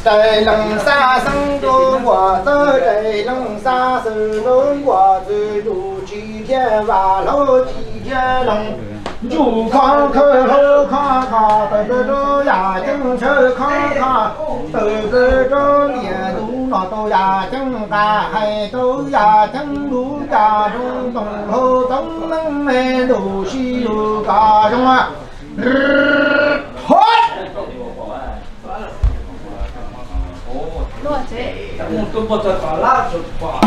在龙山生中我走，在龙山手中我走，有几天瓦路几天龙。就看看后看看，这个这眼睛去看看，这个这脸都那都眼睛干，还都眼睛都干中东后东门门都西有干中啊，好。 多谢。 都不得打蜡烛吧。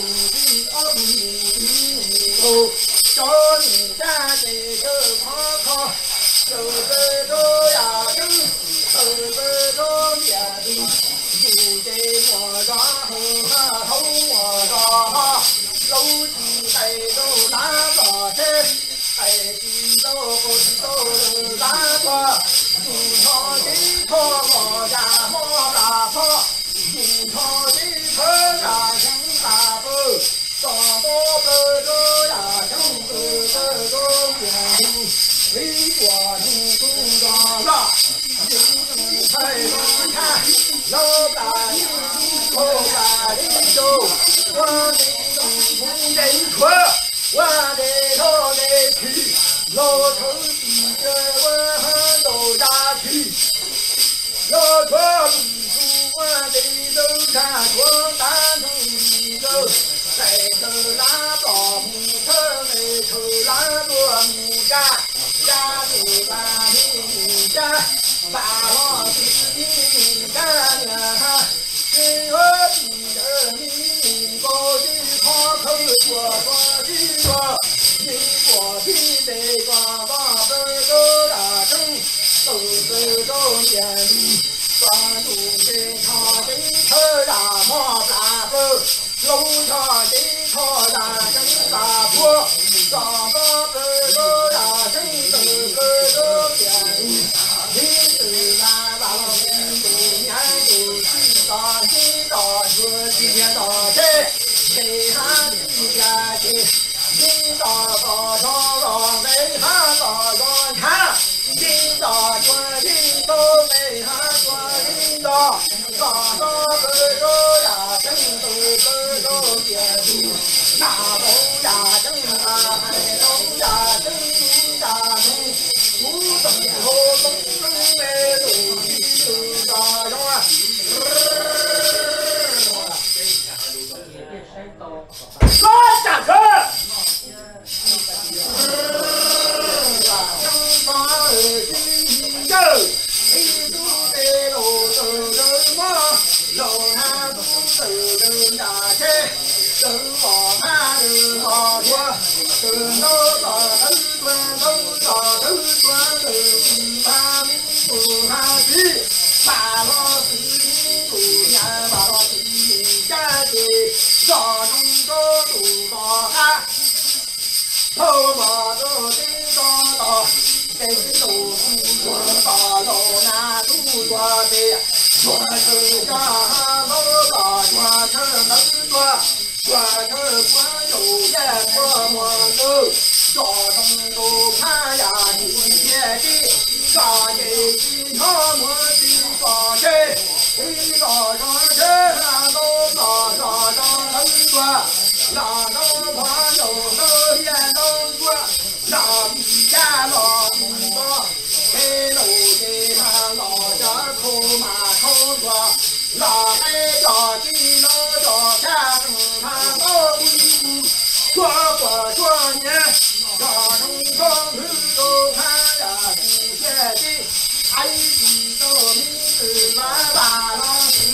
cho你家这个可可。 走走走呀走，走走走呀走，有在我上后和头我上，手机带走拿着车，带起走不走拿着，不操的操我家莫大操，不操的操呀成大步，上多走走呀走走走走呀。为国主公长大，人才能看，老百姓口干的走，我的东得ထွက်，我的头得去，老头记着我都下去，老头记住我得走下过大路里走，再走拉到木头来头拉多木杆。家里把你家，把我的干呀，给我的你过去靠口说过去说，你过去得光光都大声，都都眼里，关注的靠的头呀莫大步，路上的靠大声大坡，上高都大声。几天到这，给他几家去，领导高上上，给他高上看，领导官领导给他官领导，上上不走呀，正走别路，那不呀正啊，还东呀正呀正，不动后动来路去大用啊。说下去。正方二军走，一路的路走嘛，路上走下去，走往哪走好说，走到走，把命不下去，把老师姑娘把老师家的。上中高度高汉，头毛都顶到，顶头做到老那都做的，做成家老大做成能做成官有眼过莫走，上中都看呀你些的，上一几场莫去上去，一老上去那都上。让朋友都也能做，让比家老不多，给楼给他老家口马口多，老爱着急老着看他老不做过多年，让中光都看呀不接的，还记得名字把老师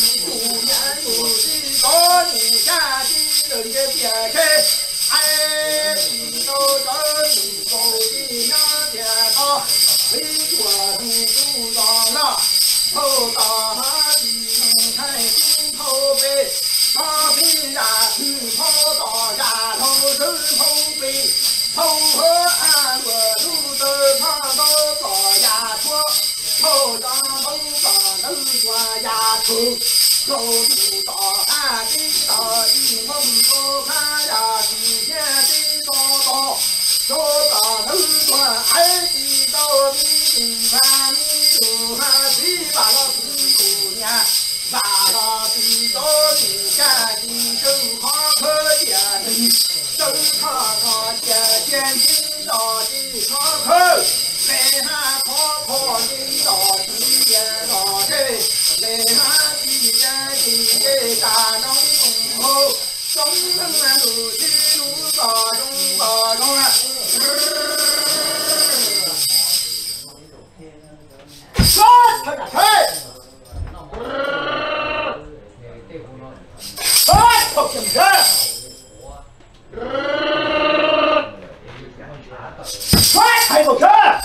5年有几多你下去。人家别开，哎，你都这你走的那天高，为国主上了，头大你看心头背，大皮呀，头大呀，头背，头和俺我都胖到高呀坡，头上都说呀头。走不到俺的到一梦都看呀，今天的到，走到头端爱的到你看你就看谁把老师姑娘，把老师到你家的手好可怜的，手看见听到的窗口，来哈跑的到地也到这，来哈。大农公后，中门路去路高中啊！说他打开，跑进去，说抬过去。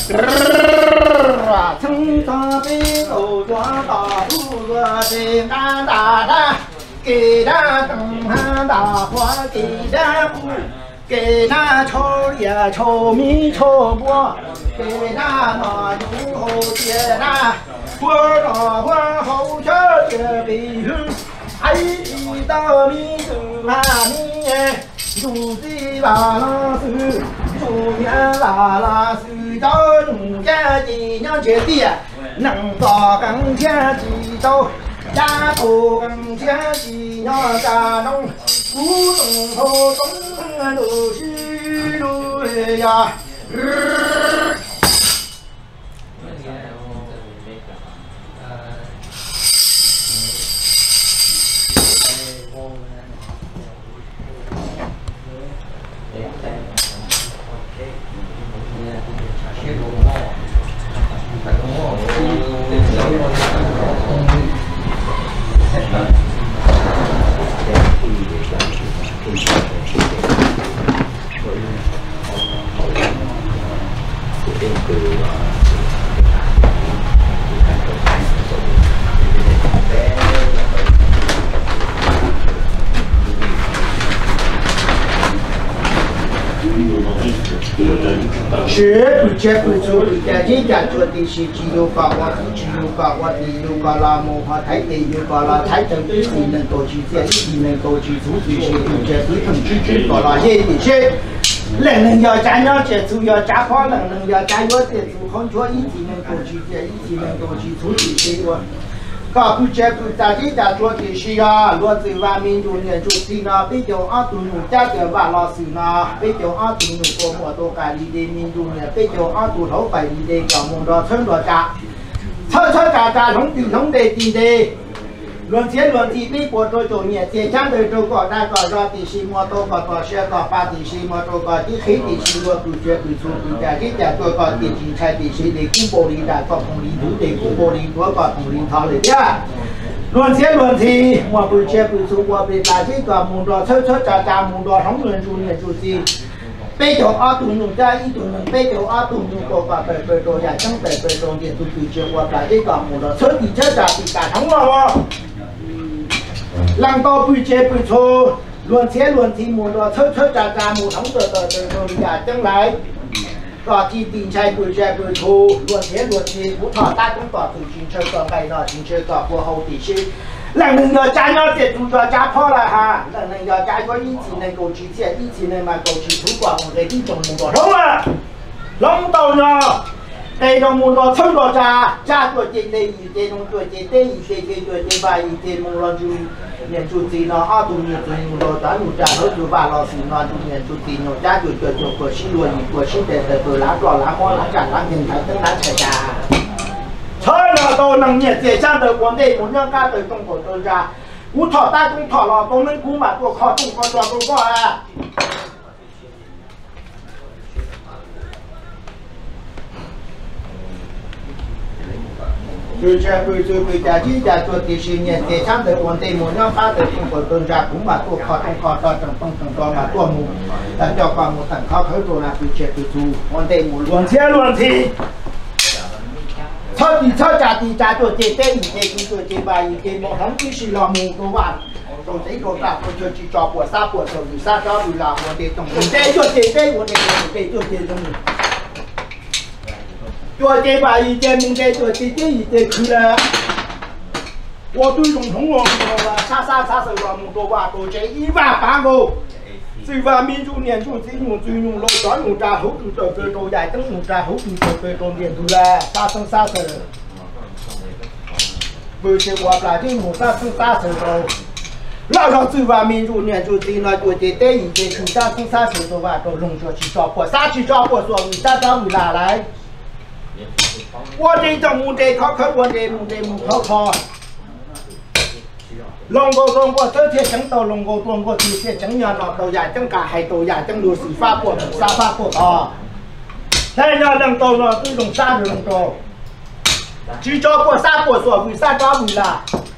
Thân ta biết đồ cho ta thu tiền đa đa đa kỳ đa tầng ha đa hoa kỳ đa kỳ đa cho ya cho mi cho bua kỳ đa mà du hồ tiền đa hoa đa hoa hậu cho tiền bị hư ai ta mi từ hà mi dù gì bà la sư dù nhà là sư cho dùng cha chỉ nhau chế tiền nặng tỏ căng cha chỉ đâu cha tổ căng cha chỉ nhau cha nông cú đồng hồ tống đồ sư đồ ya学不接不做，家家家做的是只有搞我，只有搞我，只有搞那么话太得有搞那太正对是能够去接，是能够去做这些，不接不同去去搞那些的些。人要咱要接触要加快，人要咱要接触，很多一起能够去接，一起能够去做这些个。搞不接不家家做的是啊，落在外面就念就是呢，比较安顿农家的话老师呢，比较安顿农过么多家里的民众呢，比较安顿老百里的搞么多村落家，村家农地农地地的，论天论地比过多做呢，这相对都搞那个让的是么多个多些个把的是么多个的黑的是我不接不做不家做个的是菜的是的公玻璃的个公璃土的公玻璃多个公璃套的呀。论天论地，我不接不做，我被大这个么多村家么多同人做呢就是。北条阿杜农家一杜农，北条阿杜农个个北多呀，整北多的都不接我把这个么多村地家的打通了哦。让到不接不错，论天论地么多村家么同的呀，将来个地地才不接不错，论天论地不讨大公道，就进车个买了进车个过后的些。让人要加要接触要加跑了哈，让人要加个一起能够去接，一起能够去推广我们的种么多通啊，弄到呢，这种么多村落家做这类这种做这类这把一些么了就年就这了啊，都年就么了，咱们家都就把老师那就年就这了，家就过新罗一过新的都拿着拿花拿家拿平台等拿车家。车了都能念这样的国内同样干的中国国家，我讨大公讨了，都能估嘛，多靠中国多多过啊。就这回家做的是念这样的国内同样干的中国国家，估嘛多靠中国多等多嘛多么，叫个么等靠口多啦，就这就国内乱天。抄家做这一做这把一件，莫同就是老木多话，做这个大我就去抓过杀过，做杀抓不了我的东西。做这我的做这东西。做这把一件，明天做这一件去了。我对总统我杀手老木多话，做这180个。最话民主年主最用老专用家后头做多呀，等用家后头做多年度了，杀手。不是我把这木杀手都，老早最话民主年主最那就得等一些去杀手的话都弄出去抓破，杀去抓破说为啥抓回哪来？我这种木的靠，我这木靠。龙哥这些整到龙哥这些整样了都呀整家还都呀整都是发过啊，现在能到了这种啥人多，只找过杀过说为啥抓回来？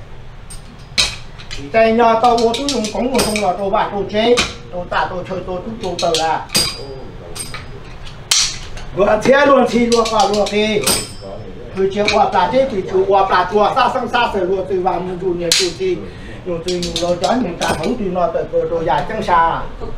现在到我都用公路了都把都接都打都车都到了。 我天罗地罗花罗黑，而且我把这个就我把做啥生啥事罗对完民主年主席，用对用老将用咱头对那的个都也正啥。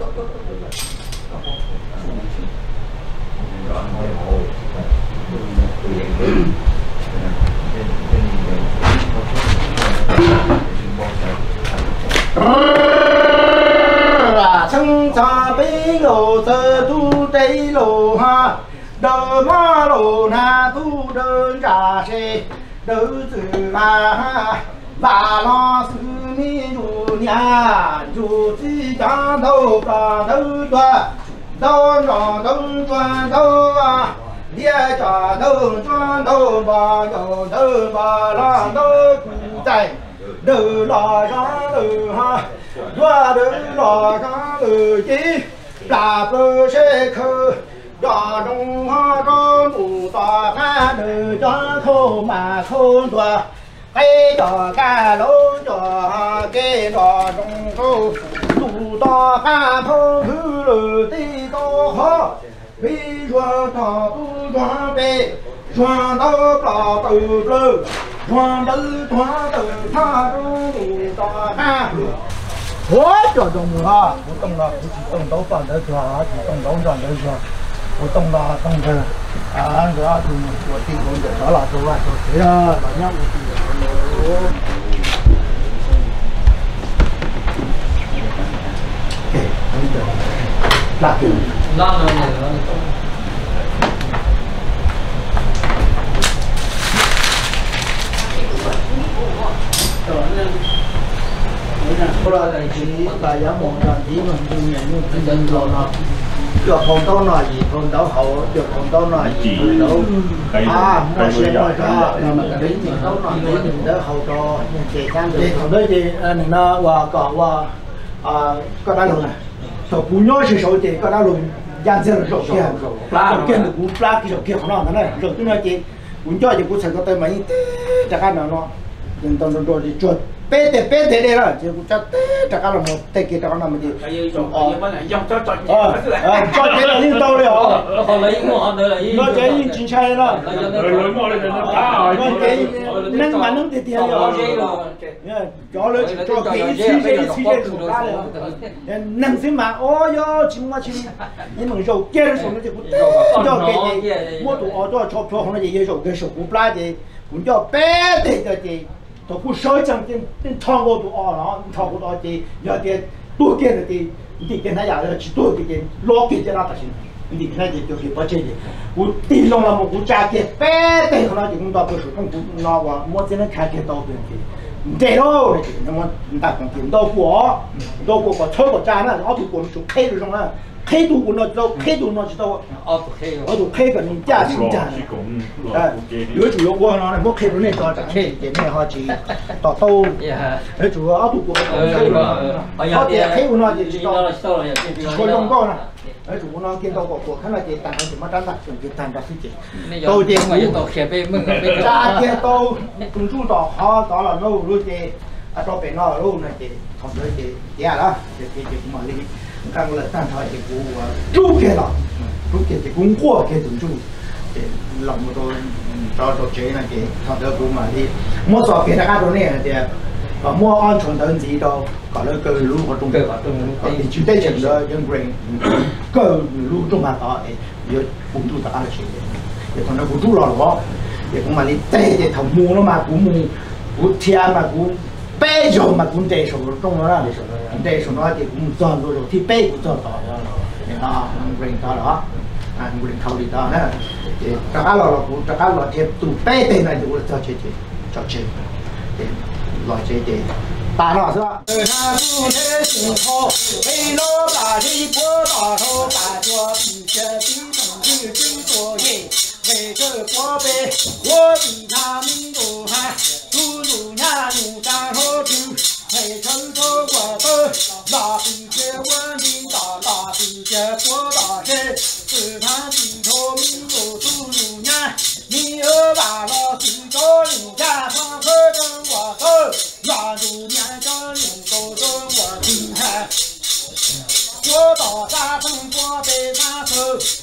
青茶杯路这都得路哈，德马路那都人家些都是嘛，瓦郎是你如娘，如鸡张头张头端，头上头转头啊，列家头转头把摇头把郎头鼓在。đầu lò ra đầu ha qua đầu lò ra đầu chi là bơ xe khơ đò đông ha đông bù tòa ha đầu cho khô mà khôn tòa cái đò ca lô đò cái đò đông khô bù tòa ha khô hư lờ ti to ho vì cho tòa tu cho bê cho đâu có từ lơ hoa đơn hoa từ tha đu tòa ha hóa cho đồng ha một tông là chỉ tông đấu toàn đấy cho chỉ tông đấu toàn đấy cho một tông là tông thế anh đó thì của tiền của để đó là tôi thế là nhá là kiểu rồi là chỉ là giá một là chỉ mình dùng nhận như cái dân rồi nó được không đâu nói gì không đâu hậu được không đâu nói gì đâu mua xe rồi cho mà cái đấy mình đâu nói gì mình đỡ hậu cho chị sang được không đấy thì mình nó và có có đá lồng này số cú nhớ thì số thì có đá lồng gian dơ rồi kia được cú pla cái số kia không nó này rồi tôi nói chị muốn cho chị cú sẽ có tới mấy chắc ăn nó nhưng tao nó đi chuột bé thế đây là chỉ cũng chắc chắc là một thế kia chắc là một gì cho thế là như tao đấy hả nó chế như chính xác đó nó chế nâng mà nâng thì tiền rồi cho nó cho cái suy số ra rồi nâng xem mà ôi yo chim mà chim nhưng mà rồi kia số nó chỉ cũng cho cái gì mua tụ cho không nó gì rồi cái số cũng lại thì cũng cho bé thế cho gì tôi cũng soi chẳng tin thằng cô tụi nó thằng cô đó thì giờ thì tôi kia thì cái này là chỉ tôi cái lo cái là ta xin thì cái này thì tôi phải chơi đi tôi tin lòng là một cái cha kia bé thế nó thì cũng đọc được cũng nó và mỗi cái nó khai cái đầu tiên thì thế thôi nhưng mà ta còn kiếm đâu của có chơi của cha nó ở tụi con chúng khai được không á khai tụi nó đâu khai tụi nó chỉ đâu ở tụi khai cái mình cha xin cha đứa chủ yếu của nó là mỗi khai nó này cho chẳng cái này họ chỉ tỏ tô đứa chủ yếu ở tụi con họ thì khai của nó chỉ cho coi đông con này đứa chủ nó kiến đâu của cái là chỉ tặng nó chỉ mất đắt chỉ tặng ra cái gì tôi thì cha kia tôi cũng chú tỏ họ tỏ là lâu rồi thì cho bé nó lâu này thì không được thì đó thì cũng mà đi càng là tan thời thì cũng chú kia thì cũng qua kia từng chú thì lòng của tôi cho chế này thì không được cũng mà đi mua sọ kia là cái này thì và mua an toàn đơn gì đâu có là cơ lưu của trung cơ thì chủ tế chừng đó dân quyền cơ lưu trung mà đó thì cũng chú ta là chuyện thì còn nó cũng chú lò đó thì cũng mà đi tê thì thằng mua nó mà cũng thiên mà cũng bé rồi mà cũng tê số trong đó là tê số nó thì cũng giòn rồi thì bé cũng giòn tỏi đó quyền đó quyền thâu đi đó nè thì các lò là cũng các lò thì tụ bé tê này thì cũng cho chơi loại chơi thì ta nó sao từ hà du thế sinh ho bây lô bà đi bố bà thô bà cho bị chơi tí đồng như chứng tổ gì về chơi quá bê quá bị tha minh đồ ha tu đủ nhà đủ ta hô tu về chân thô quả tơ bà bị chơi quan đi đỏ bà bị chơi quá đỏ chơi từ tha bị thô minh đồ tu đủ nhà mi ơ bà lo tự cho đủ cha phong khơi trong quả tơ là đủ nhà cho đủ cầu trong quả tình ha quá đỏ ta không qua bê ta thơ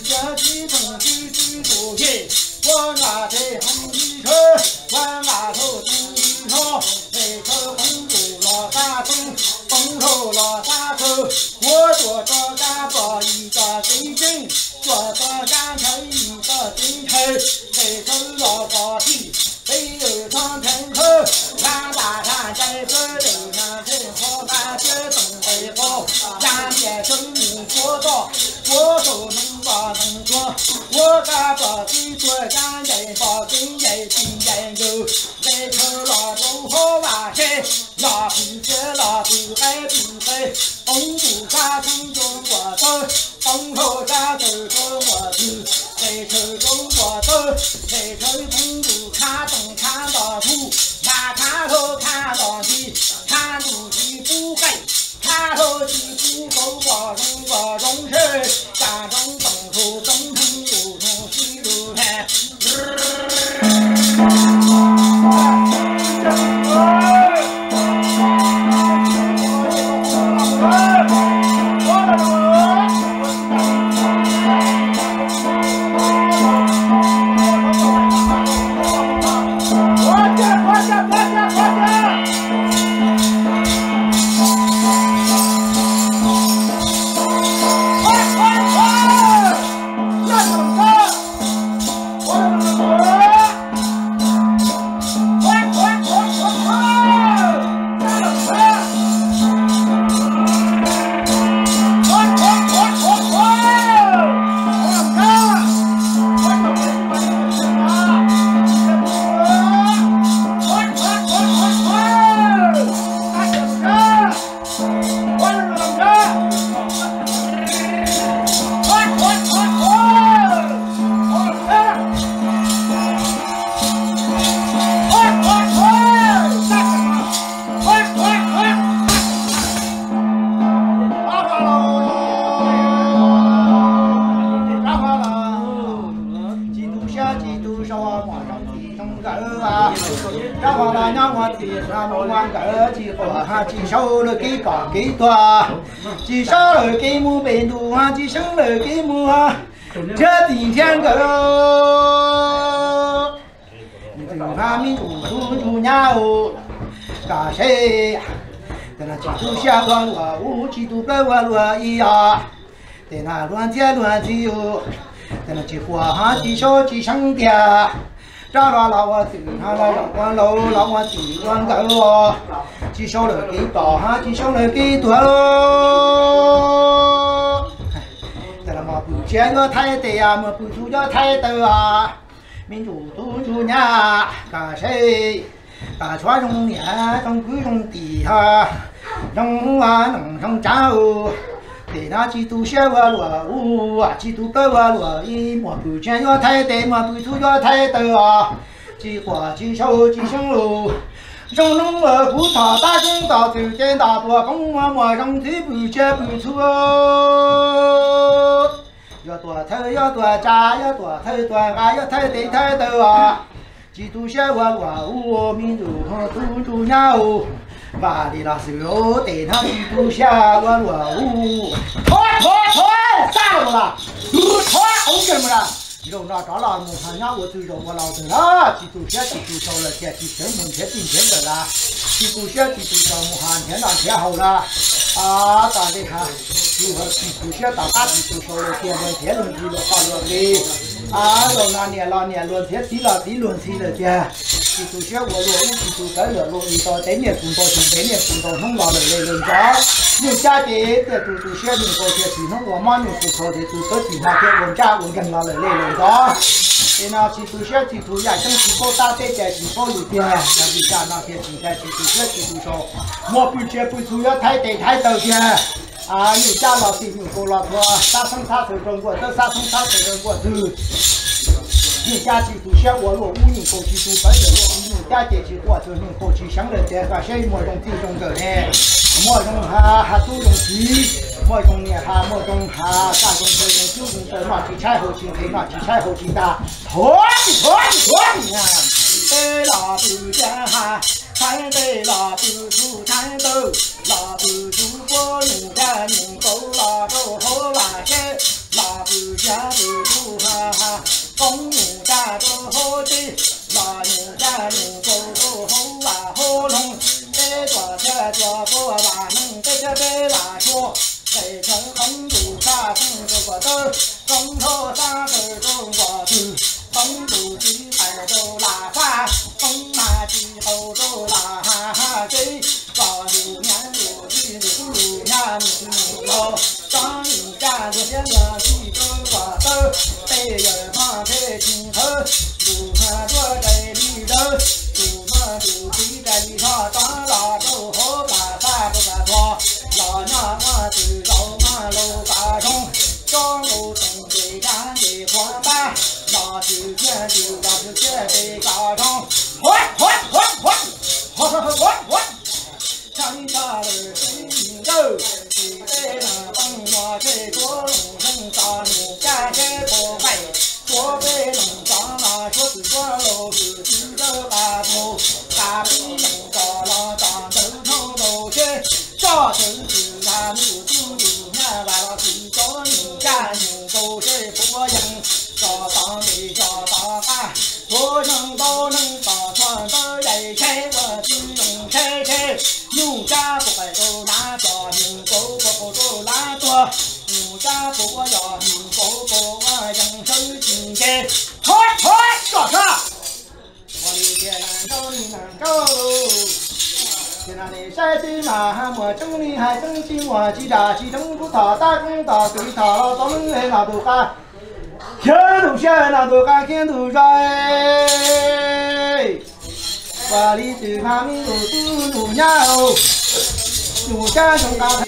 家几种居居多些，我拿在红衣车，我拿头红衣车，那车红布老大松，红头老大头，我做着干包一个真正，做着干头一个真头，那头老高地，没有上城口，南大山在这头上城好大街东北好，两边生母过道，我都能把能说，我干把最做干人把真人真人有，那头老中好玩些，老皮子老皮海皮海，红布沙城中我走，红头沙走中我走，那头中我走，那头红布看东看到土，看头看到地，看土地不黑，看头地不够我容事，家中东头东城右头西路看。几手了给搞给多，几手了给木被奴啊，几手了给木啊，这地天狗，你这个发明猪鸟，干谁呀？在那几度下我五几度白我一呀，在那乱天哟，在那几花哈几小几生的。找了老我地上了阳光楼，老我地光狗哦，几小了给多哈，几小了给多喽。在那么不见要太对呀，么不住要太多啊。民主督主呀，干谁？干穿中年，中贵中地哈，中啊农上长哦。对那几度写我落伍啊，几度白我落一，莫不见要太对，莫不住要太多啊。几花几手几行路，中农我不差大中大走见大多，公我莫上腿不接不出哦。要多头要多扎，要多头多俺要太对太多啊。几度写我落伍，民族和土著鸟。把你那手对他一不下我落伍，拖，啥了啦？拖，我干么啦？肉那找了木汉呀，我就让我老子啦，几度下几度少了，天气天门天今天的啦，几度下几度少木汉天那天好了，啊，大家看，几度下大几度少了，天门天轮地了好了的，啊，肉那年轮天地了地轮起了天。几度下我落伍，几度白了落一到对面公道兄，对面公道兄老来人家，有家的在都下面高些，其中我妈人不错的，都到地方去问家问跟老来人家。在那几度下几度呀，正是高大在在几高里边，那里家那些几在几度下几度少，我不觉不主要太对太多的。啊，有家老的有高老婆，啥生啥手中国，这啥生啥手中国都。你家几度下我落5人过去都白了落5人，大姐去过2人过去，乡人在个谁莫用这种的嘞，莫用还都用鸡，莫用呢还莫用还啥种的用就用在那去柴火青配那去柴火青的，拖你呀！哎，老不见哈，看得老不出看到，老不出过路的人够老都好玩些。 老不家不住哈哈，公牛家都好的，老牛家牛狗都好啊好龙，白做车做不完能白车白完说。北城红土大风这个灯，红头大灯中我去，红土鸡排都拉花，红马鸡头都拉哈哈给，高牛年有的牛呀牛，张牛家这些两鸡都我灯，北人旁开青头，路上坐在里头，路上路地在里头，当老头好办法不敢说，老娘我知道。路大中，中路东北干的黄板，老九天就老是绝对高中，混，长大了心走，西北那帮我在左龙城打牛干在河北，河北农场那说是说路是几个大头，大北农到了当头头头去，早晨是他母猪。完了，最早人家牛狗在播音，早上的早大干，早上都能到船到来开，我只用开，牛家不会都拿着牛狗不都拿着，牛家不要牛狗不我用手紧开，干啥？我的天难你难搞。现在的山西嘛，我种的还种青蛙鸡家鸡种葡萄，打工打对头，咱们来那都干，天都下那都干，天都热哎！我里对方面都牛牛牛家种干。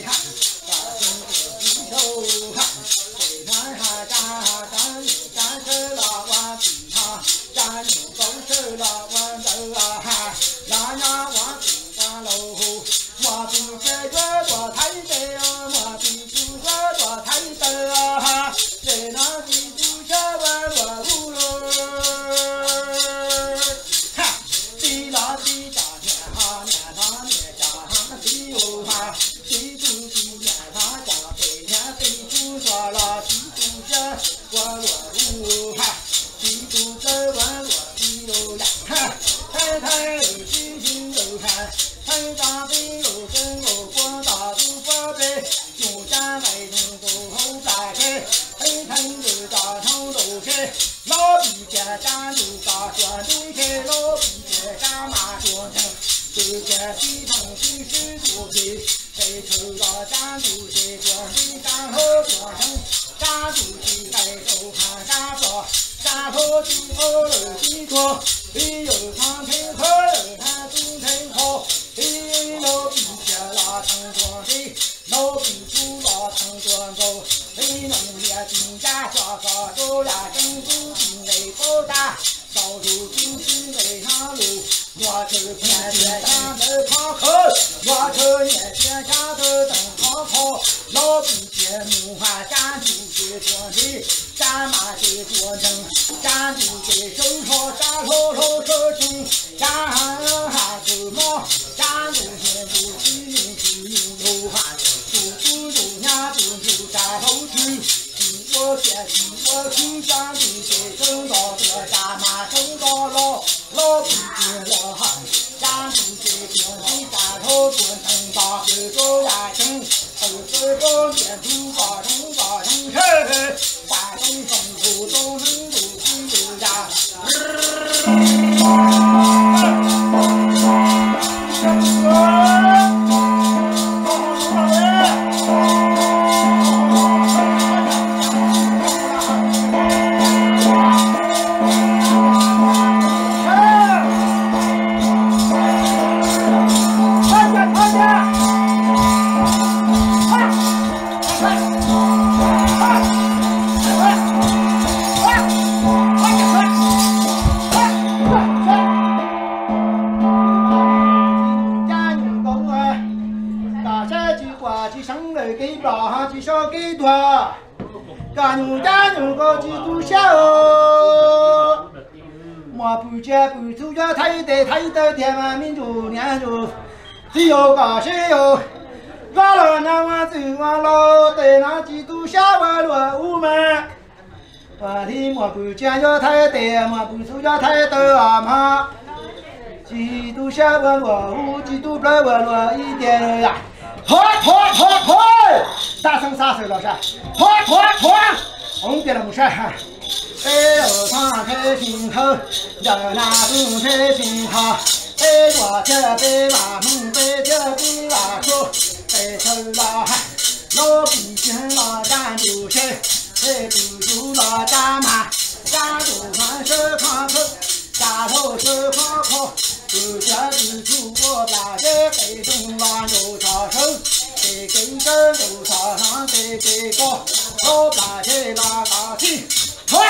我老娘我走完了，在那几度下完了屋门。我的莫不见要太大，莫不说要太大啊嘛。几度下完了屋，几度不完了一点呀。快！大声杀手老师，快！红点了没事哈。北楼上开心头，热闹中开心好。北我这北瓦门，北这北瓦处，北头老汉，老皮筋老干牛身，北肚肚老干马，家头上手康口，家头手康口，不家不出我家这北东老牛操手，北根根牛操上北北高，老大这拉高起。快！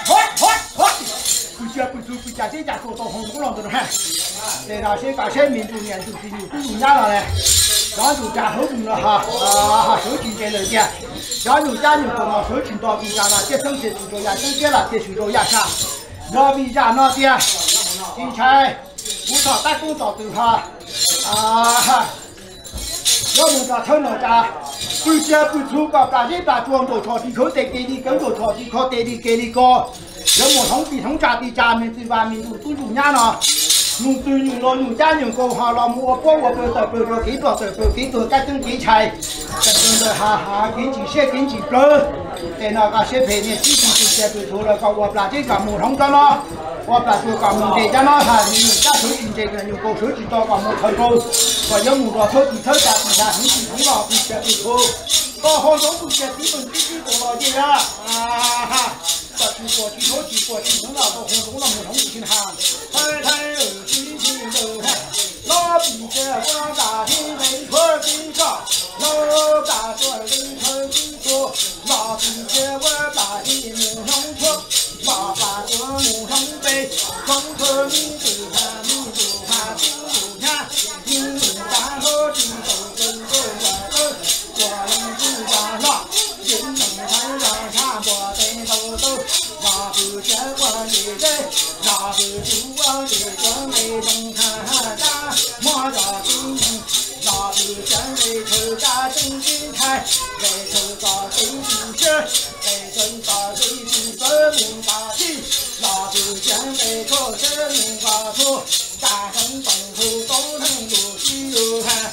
不家不走不家这家做到红红浪子的很，在那些搞些民族年度是有不同样了嘞，然后家后头了哈，手机在那边，然后家人跟我手机到比家那，这生些许多也生些了，这许多也啥，那比家那边，今天我操打工早走哈，我们家头那家。不家不出个，把这把装到草地口，再给你跟着草地口，给你高。要么同比同家的家门在外面都有伢了，弄对弄了弄家人搞好了，我包着给多该等给菜，这的哈给几些给几个，在那个些陪呢，几些不错了，搞我把这个木桶着了。我把这个木在家那哈，你家手机这个有个手机到个木头高，我要木到手机头家底下很普通了，不缺不错。搞好多不缺，基本过了这个过去，弄到都红中了木桶去哈，太心情都嗨，老比这我大听没错的说，老大说没错的说，老比这我大听木桶错。爸爸做木桶背，从头你就看，不如看，你然后就跟我能不干了，人能看上差不多，那不见我一人，那不住我一个没动看家，莫要叮咛，那不见为头家真精彩，为头家真精神，为头家真精神。那不见被错生命搞错，大声动口都能有喜有害。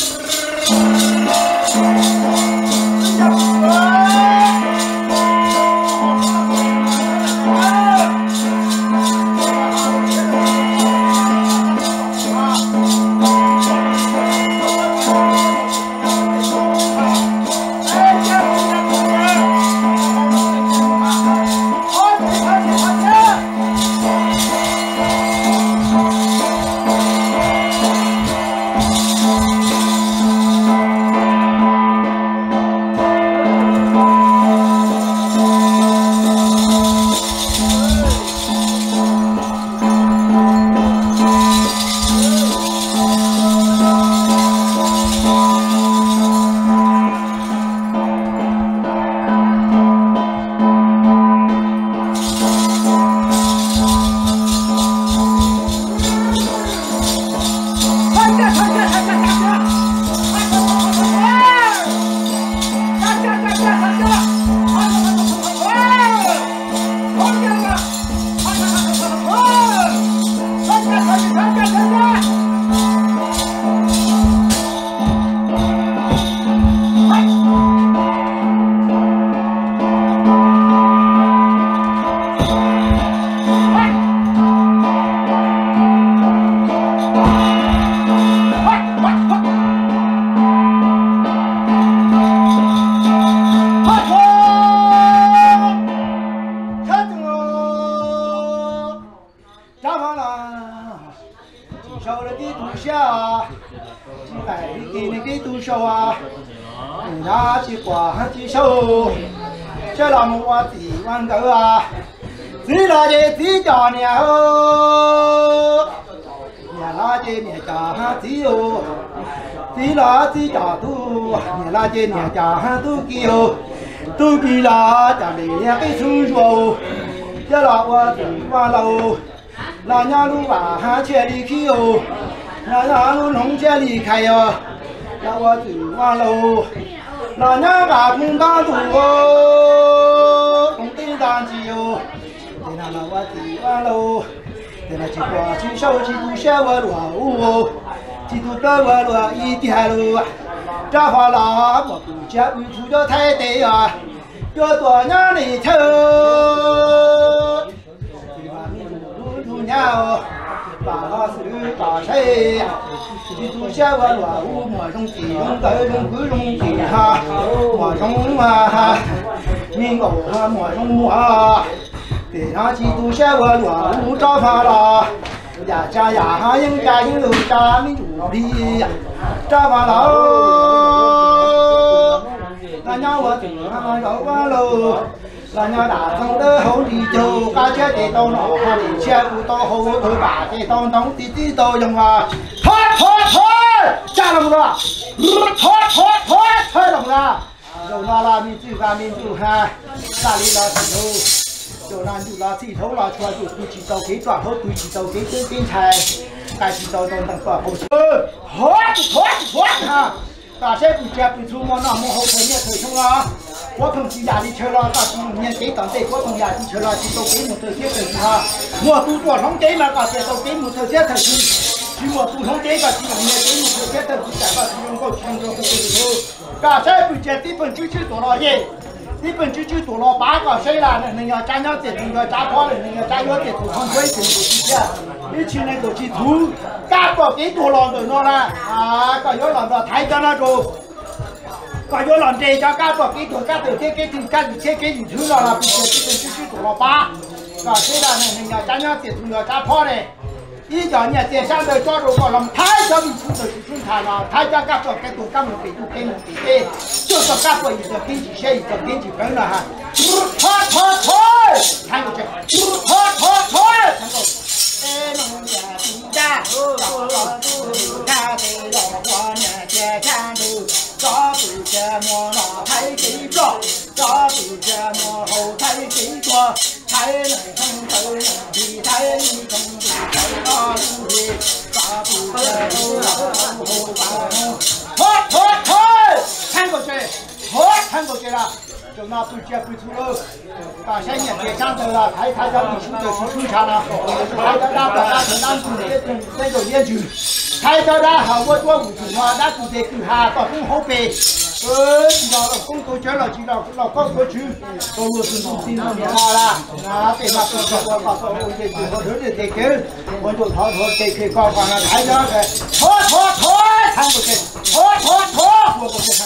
这老母我地弯狗啊，最老的最家年哦，年老的年家最哦，最老最家多，年老的年家都给哦，都给了家里两个叔叔，这老我地弯了哦，老娘路晚上去离开哦，老娘路农家离开哟。 那我走完喽，那娘家空当多哦，东北当机哟，那我走完喽，那去过去手去都学我罗哦，去都跟我罗一点喽，这话啦我不接不出叫太对呀，要多娘里头，对吧？你娘。把手把谁？去做小娃娃，我马上地用带用不用地哈，马上啊，民国哈马上啊，对上去做小娃娃，我找他了，呀家呀哈应家应路家民主力呀，找他了，那让我他找完喽。那娘大葱的后里头，感觉得到脑海里前不到后头，把这当当滴滴都用啊！推，加了不啦？推了不啦？就拿了民主干民主哈，哪里拿石头？就拿就拿石头拿出来就堆起到给转后堆起到给这点菜，该起到当当把好吃。推哈！大山不接不出嘛，那么后头也推冲了。我从去家里去了，到今年给当地我从家里去了，去到给木头接头去哈。我都多从给嘛个接到给木头接头去，去我都从这个去用的给木头接头去，再把去用个全国户头。大山不接地本就去多了耶，地本就去多了8个岁了，人家家娘在中国家跑了，人家家要在土上追成不去接，你去那个去做，干过给多了人了啊，个要让到台江那种。把要让这家干多给多干头给头干以前给你抽了了，不是这个就多了8，虽然呢人家家娘在中国家跑嘞，一家呢在上头抓住个人，太小米出头去生产了，太家干多给多干了给多给了给，就是干过一个给几些一个给几分了哈，看过去，看过。哎，农家地家，找了土家的老花娘接前头，找不着莫老太给着，找不着莫后太给着，才能从头里才能从头到路里，找不着头后把头，看过去，看过去了。就拿不接不出喽，把现在接上头了，他叫你出的去出场了，他叫他把他当主的这个研究，他叫他好我做五种啊，那就得给他到中后背，知道了，工作交了知道老高过去，都是农民农民好了，那对嘛，我告诉我这最后头的这个，我就偷给搞完了，他叫个看过去，我过去看。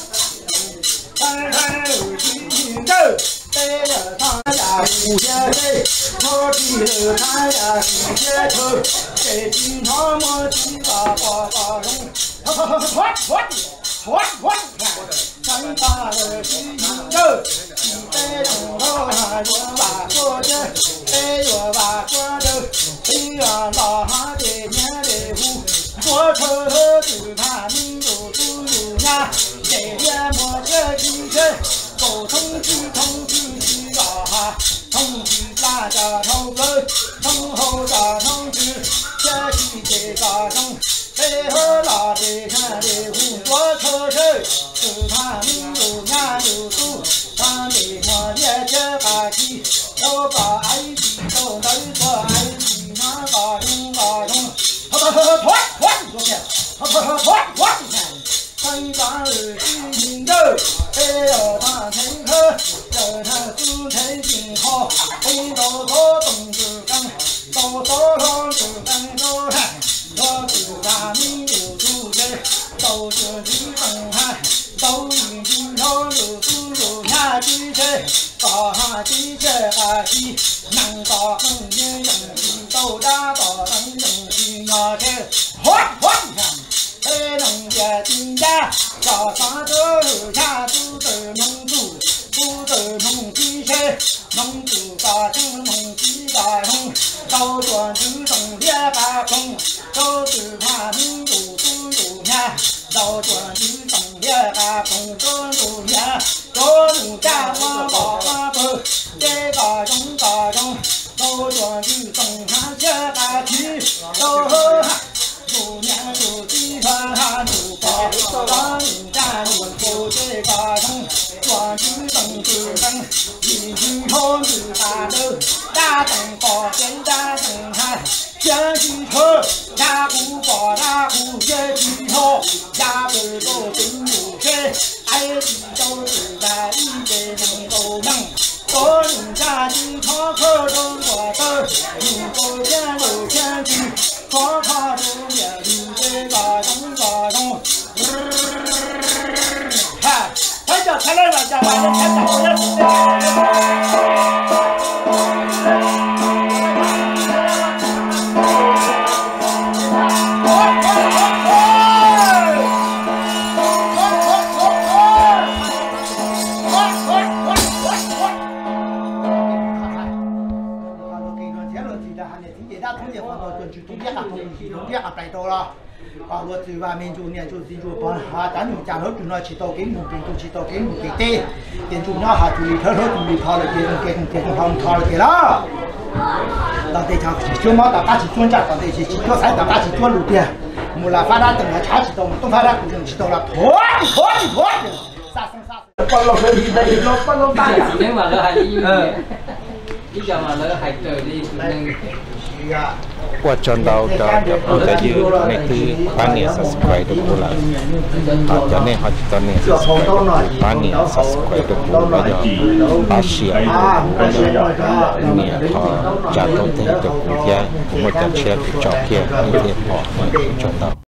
走，背了他呀不接背，我提了他呀不接头，这经常我提把龙，三把了西走，一杯龙头还有把锅子，哎哟把锅头，哎呀老哈的娘的户，我偷就怕你有猪有鸭，这也莫这几个。沟通去啊，通去大家通人，通后大通去，这去这个通，背后拉的看的胡多车手，只怕你有牙有肚，当的我也这把气，我把爱情都能说爱情那个中，三把二斤肉，哎呦大成科，肉它煮成金好，回头做东子干，多东子干多看，我是大米有主人，都是你东汉，都已经头有猪有下鸡车，大哈鸡车啊鸡，能到红年用鸡都打到能用鸡拿车，哎，农家丁家，早上都下都得农主，都得农机车，农主打成农机打通，高转主动列把空，都是他民主都有呀，高转主动列把空都有呀，多农家我宝宝不，这个中，高转主动他这把去，都。姑娘有地方，有宝。 大灯光，简单生产，相机车，大鼓包大鼓，小机车，大鼓都真有钱，爱地都是在一个人都能。多人家的窗口中国的，如果见有钱去，窗口中也里的个中个中，看，他叫他来玩家，玩的太大了。拜到了，我最外面就念就是就帮咱们家头就那去到给木边，就去到给木边的，电就那下就里头就里跑了，电跑了给了。到这场就毛大家去专家到这去跳伞，大家去做路边，木拉发达灯啊，插起到东发达古镇去到了，拖，啥生啥。帮老兄弟在里头帮老大呀。 今晚了还一一讲完了还这里 Buat contoh dah you nanti pani subscribe tu pula. Jadi hot tani pani subscribe tu pula ya. Asia ni jatuh tu tu ya. Kemudian share tu cakap ni dia contoh.